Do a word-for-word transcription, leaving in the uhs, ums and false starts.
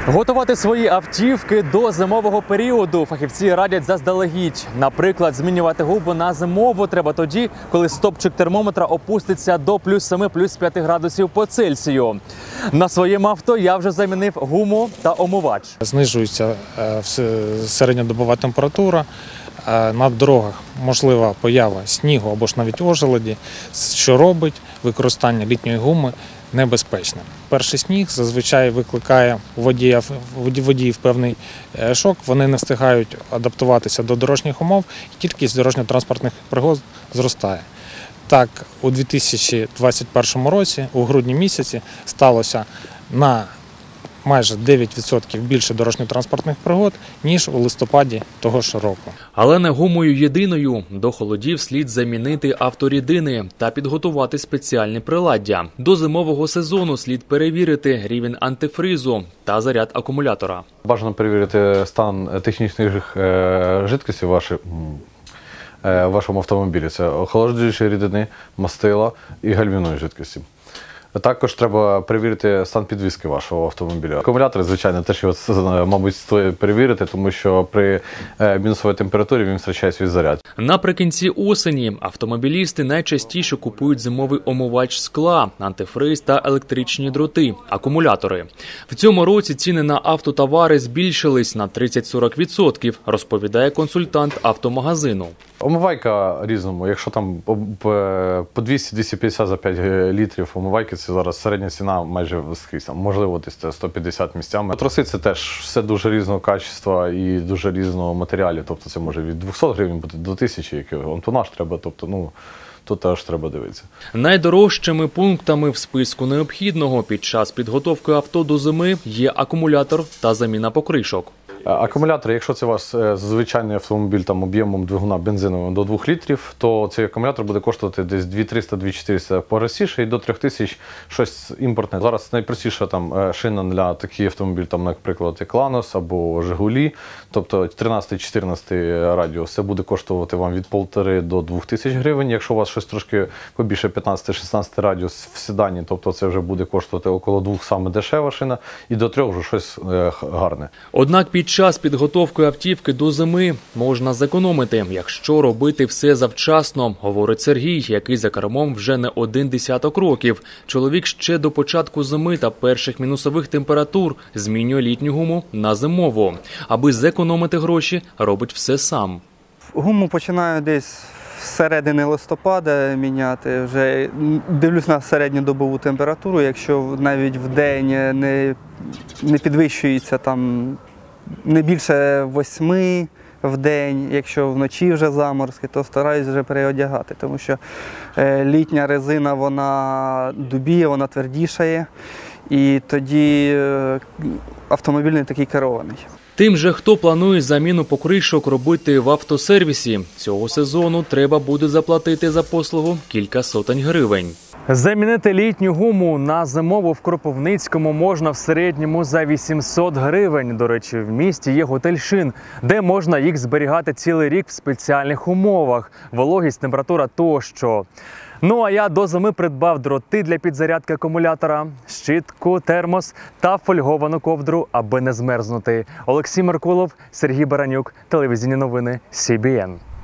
Готувати свої автівки до зимового періоду фахівці радять заздалегідь. Наприклад, змінювати гуму на зимову треба тоді, коли стопчик термометра опуститься до плюс семи, плюс п'яти градусів по Цельсію. На своєму авто я вже замінив гуму та омивач. Знижується середньодобова температура. На дорогах можлива поява снігу або ж навіть ожеледі, що робить використання літньої гуми небезпечним. Перший сніг зазвичай викликає у водіїв, водіїв певний шок, вони не встигають адаптуватися до дорожніх умов і кількість дорожньо-транспортних пригод зростає. Так, у дві тисячі двадцять першому році, у грудні місяці, сталося на майже дев'ять відсотків більше дорожньо-транспортних пригод, ніж у листопаді того ж року. Але не гумою єдиною. До холодів слід замінити авторідини та підготувати спеціальні приладдя. До зимового сезону слід перевірити рівень антифризу та заряд акумулятора. Бажано перевірити стан технічних жидкостей в вашому автомобілі. Це охолоджуючі рідини, мастила і гальмівної жидкості. Також треба перевірити стан підвіски вашого автомобіля. Акумулятори, звичайно, теж його, мабуть, стоїть перевірити, тому що при мінусовій температурі він втрачає свій заряд. Наприкінці осені автомобілісти найчастіше купують зимовий омивач скла, антифриз та електричні дроти – акумулятори. В цьому році ціни на автотовари збільшились на тридцять-сорок відсотків, розповідає консультант автомагазину. Омивайка різному. Якщо там по двісті - двісті п'ятдесят за п'ять літрів омивайки, це зараз середня ціна майже скрізь. Можливо, десь сто п'ятдесят місцями. Троси – це теж все дуже різного качества і дуже різного матеріалу. Тобто це може від двохсот гривень бути до тисячі, який тонаж треба. Тобто, ну, тут теж треба дивитися. Найдорожчими пунктами в списку необхідного під час підготовки авто до зими є акумулятор та заміна покришок. Акумулятор, якщо це у вас звичайний автомобіль там об'ємом двигуна бензиновим до двох літрів, то цей акумулятор буде коштувати десь дві тисячі триста - дві тисячі чотириста простіше і до трьох тисяч щось імпортне. Зараз найпростіша там шина для таких автомобілів, там, наприклад, як Ланос або Жигулі, тобто тринадцятий - чотирнадцятий радіус, це буде коштувати вам від полтори до двох тисяч гривень. Якщо у вас щось трошки побільше п'ятнадцятий - шістнадцятий радіус в седані, тобто це вже буде коштувати около двох, саме дешева шина, і до трьох вже щось гарне. Однак під Під час підготовки автівки до зими можна зекономити, якщо робити все завчасно, говорить Сергій, який за кермом вже не один десяток років. Чоловік ще до початку зими та перших мінусових температур змінює літню гуму на зимову. Аби зекономити гроші, робить все сам. Гуму починаю десь з середини листопада міняти. Вже дивлюсь на середньодобову температуру, якщо навіть в день не, не підвищується там не більше восьми в день, якщо вночі вже заморозки, то стараюсь вже переодягати, тому що літня резина, вона дубіє, вона твердішає, і тоді автомобіль не такий керований. Тим же, хто планує заміну покришок робити в автосервісі, цього сезону треба буде заплатити за послугу кілька сотень гривень. Замінити літню гуму на зимову в Кропивницькому можна в середньому за вісімсот гривень. До речі, в місті є готель «Шин», де можна їх зберігати цілий рік в спеціальних умовах. Вологість, температура тощо. Ну а я до зими придбав дроти для підзарядки акумулятора, щітку, термос та фольговану ковдру, аби не змерзнути. Олексій Меркулов, Сергій Баранюк, телевізійні новини Сі Бі Ен.